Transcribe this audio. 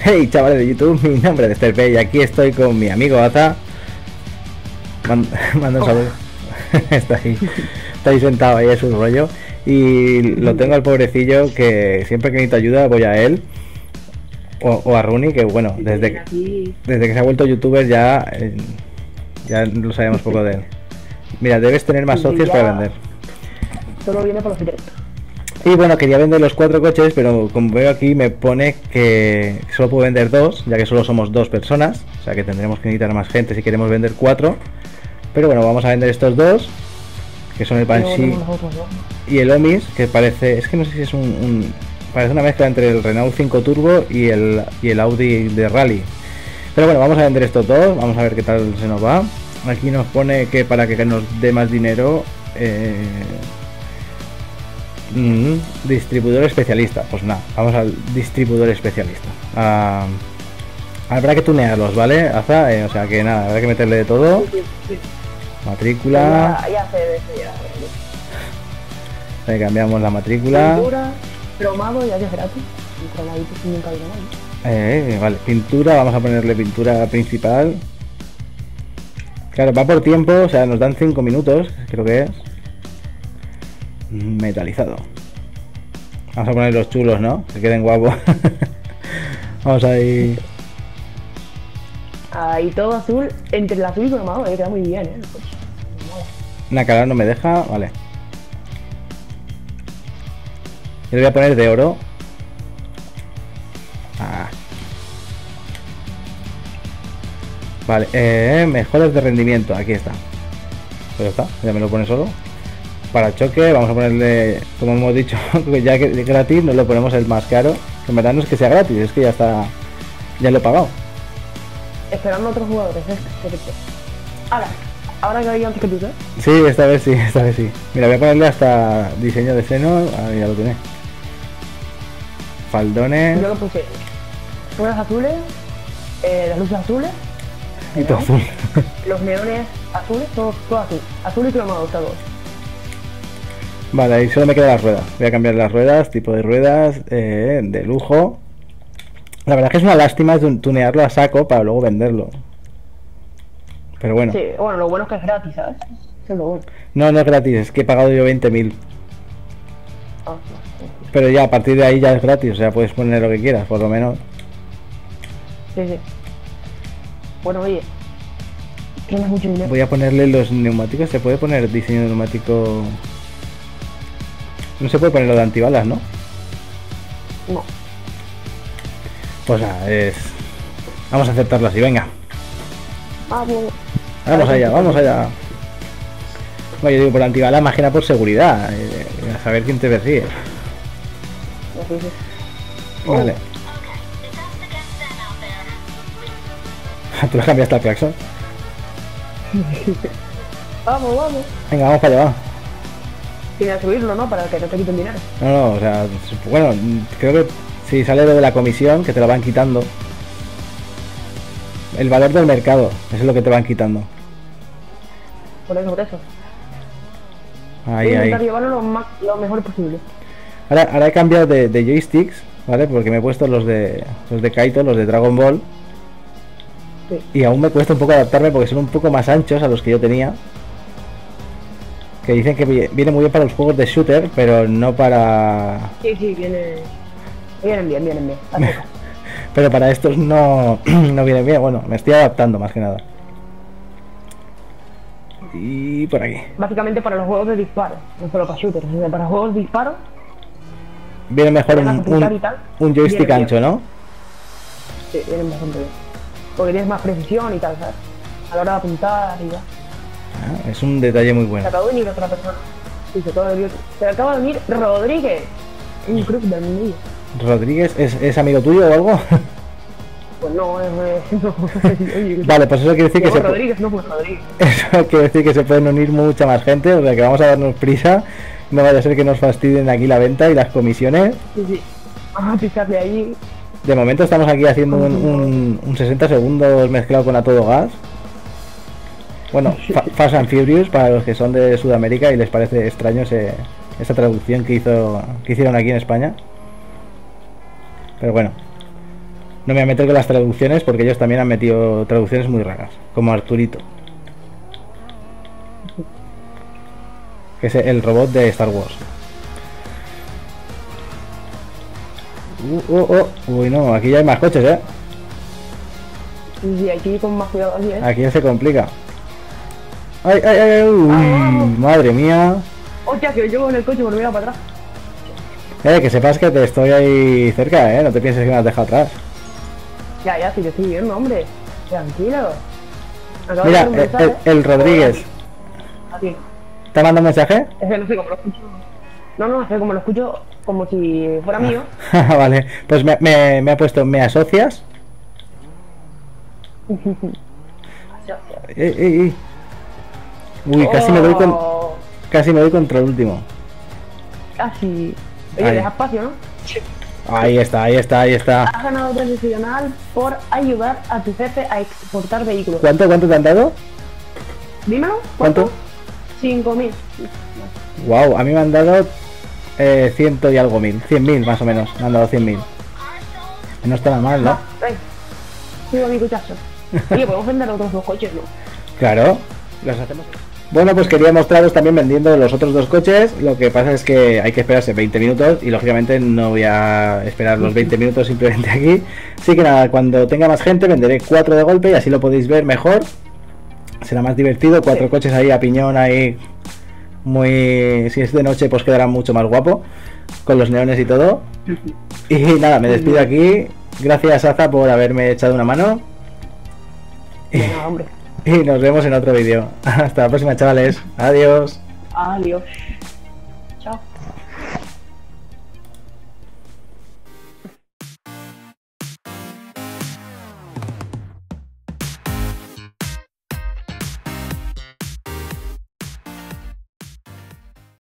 Hey chavales de YouTube, mi nombre es Terpe y aquí estoy con mi amigo Aza. Manda un saludo. Está ahí sentado ahí, es un rollo. Y lo tengo al pobrecillo que siempre que necesito ayuda voy a él. O a Rooney, que bueno, desde que se ha vuelto youtuber ya lo sabemos poco de él. Mira, debes tener más socios para vender. Solo viene por los directos. Y bueno, quería vender los 4 coches, pero como veo aquí me pone que solo puedo vender 2, ya que solo somos 2 personas. O sea que tendremos que necesitar más gente si queremos vender 4. Pero bueno, vamos a vender estos 2, que son el Banshee y el Omis, que parece, es que no sé si es parece una mezcla entre el Renault 5 Turbo y el Audi de Rally. Pero bueno, vamos a vender estos 2, vamos a ver qué tal se nos va. Aquí nos pone que para que nos dé más dinero... distribuidor especialista. Pues nada, vamos al distribuidor especialista. Habrá que tunearlos, ¿vale? Aza, o sea que nada, habrá que meterle de todo. Sí. Matrícula. Ya sé de eso ya. Le cambiamos la matrícula. Pintura, cromado, ya que es gratis. Un cromadito sin nunca viene mal. Vale, pintura, vamos a ponerle pintura principal. Claro, va por tiempo, o sea, nos dan 5 minutos, creo que es. Metalizado. Vamos a poner los chulos, ¿no? Que queden guapos. Vamos ahí. Ahí todo azul, entre el azul y cromado, queda muy bien, Nacalar no me deja, vale. Yo le voy a poner de oro. Vale, mejores de rendimiento, aquí está. Pues ya está, ya me lo pone solo. Para choque, vamos a ponerle, como hemos dicho, ya que es gratis, nos lo ponemos el más caro. Que en verdad no es que sea gratis, es que ya está, ya lo he pagado. Esperando a otros jugadores, ahora que hay antes que tú, ¿eh? Sí, esta vez sí. Mira, voy a ponerle hasta diseño de seno, ya lo tiene. Faldones. Yo lo puse ruedas azules, las luces azules. Y todo azul. Los neones azules, todo azul. Azul y cromado, está todo. Vale, ahí solo me quedan las ruedas. Voy a cambiar las ruedas, tipo de ruedas, de lujo. La verdad es que es una lástima tunearlo a saco para luego venderlo. Pero bueno. Sí, bueno, lo bueno es que es gratis, ¿sabes? Eso es lo bueno. No es gratis, es que he pagado yo 20.000. Pero ya a partir de ahí ya es gratis, o sea, puedes poner lo que quieras, por lo menos. Sí. Bueno, oye, tienes mucho dinero. Voy a ponerle los neumáticos. Se puede poner diseño de neumático. No se puede poner lo de antibalas, ¿no? No. Pues nada, vamos a aceptarlo así, venga. Vamos allá. Bueno, yo digo por antibalas, más que nada por seguridad. A saber quién te persigue. Vale. ¿Tú le cambiaste al claxon? Vamos. Venga, vamos para allá, va. Tienes que subirlo, ¿no? Para que no te quiten dinero. No, o sea, bueno, creo que si sale lo de la comisión, que te lo van quitando. El valor del mercado, eso es lo que te van quitando. Por eso. Ahí. Intentar llevarlo lo mejor posible. Ahora he cambiado de joysticks, ¿vale? Porque me he puesto los de Kaito, los de Dragon Ball. Sí. Y aún me cuesta un poco adaptarme porque son un poco más anchos a los que yo tenía. Que dicen que viene muy bien para los juegos de shooter, pero no para... Sí, vienen bien. Pero para estos no vienen bien. Bueno, me estoy adaptando más que nada. Y por aquí. Básicamente para los juegos de disparo, no solo para shooters, sino para juegos de disparo. Viene mejor un joystick ancho, ¿no? Sí, vienen bastante bien. Porque tienes más precisión y tal, ¿sabes? A la hora de apuntar y ya. Es un detalle muy bueno. Se acabó de venir otra persona. Sí, se acaba de venir Rodríguez. Un club del mundillo. ¿Rodríguez es amigo tuyo o algo? Pues no, no. Vale, pues eso quiere decir que Rodríguez, no fue Rodríguez. Eso quiere decir que se pueden unir mucha más gente, o sea que vamos a darnos prisa. No vaya a ser que nos fastidien aquí la venta y las comisiones. Sí. Vamos a pisarle ahí. De momento estamos aquí haciendo un 60 segundos mezclado con A Todo Gas. Bueno, Fast and Furious para los que son de Sudamérica y les parece extraño esa traducción que hicieron aquí en España. Pero bueno, No me voy a meter con las traducciones porque ellos también han metido traducciones muy raras, como Arturito, que es el robot de Star Wars. Uy, no, aquí ya hay más coches, ¿eh? Sí, aquí con más cuidado aquí, ¿eh? Aquí ya se complica. ¡Ay, ay, ay! ¡Uy! ¡Madre mía! Hostia, que yo con el coche volviera para atrás. Que sepas que te estoy ahí cerca, ¿eh? No te pienses que me has dejado atrás. Ya, sí, te estoy viendo, hombre. Tranquilo. Acabo de Mira, ver un mensaje. el Rodríguez. A ti. ¿Te manda un mensaje? Es que no sé cómo lo escucho. No, es que como lo escucho como si fuera mío. Vale, pues me ha puesto, ¿me asocias? Uy, casi me doy contra el último. Casi. Oye, Ahí. deja espacio, ¿no? Ahí está. Has ganado tradicional por ayudar a tu jefe a exportar vehículos. ¿Cuánto te han dado? Dímelo. ¿Cuánto? 5.000. Wow, a mí me han dado 100 y algo mil, 100.000 más o menos, me han dado 100.000. No está nada mal, ¿no? Sigo mi cochazo. Oye, podemos vender otros dos coches, ¿no? Claro, los hacemos. Bueno, pues quería mostraros también vendiendo los otros dos coches. Lo que pasa es que hay que esperarse 20 minutos y lógicamente no voy a esperar los 20 minutos simplemente aquí. Así que nada, cuando tenga más gente venderé 4 de golpe y así lo podéis ver mejor. Será más divertido, 4 coches ahí a piñón ahí. Muy... Si es de noche pues quedará mucho más guapo con los neones y todo. Y nada, me despido aquí. Gracias, Aza, por haberme echado una mano. Venga, hombre. Y nos vemos en otro vídeo. Hasta la próxima, chavales. Adiós. Adiós.